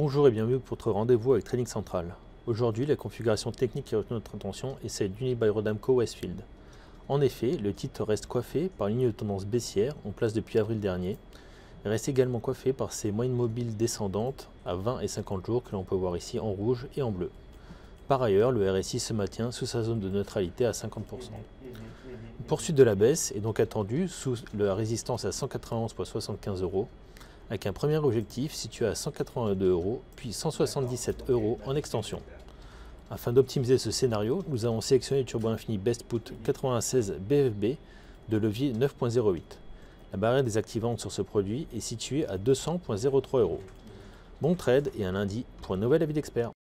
Bonjour et bienvenue pour votre rendez-vous avec Trading Central. Aujourd'hui, la configuration technique qui retient notre attention est celle d'Unibail Rodamco Westfield. En effet, le titre reste coiffé par une ligne de tendance baissière en place depuis avril dernier et reste également coiffé par ses moyennes mobiles descendantes à 20 et 50 jours que l'on peut voir ici en rouge et en bleu. Par ailleurs, le RSI se maintient sous sa zone de neutralité à 50%. Une poursuite de la baisse est donc attendue sous la résistance à 191,75 €, avec un premier objectif situé à 182 €, puis 177 € en extension. Afin d'optimiser ce scénario, nous avons sélectionné le Turbo Infini Best Put 96 BFB de levier 9.08. La barrière désactivante sur ce produit est située à 200,03 €. Bon trade et un lundi pour un nouvel avis d'expert.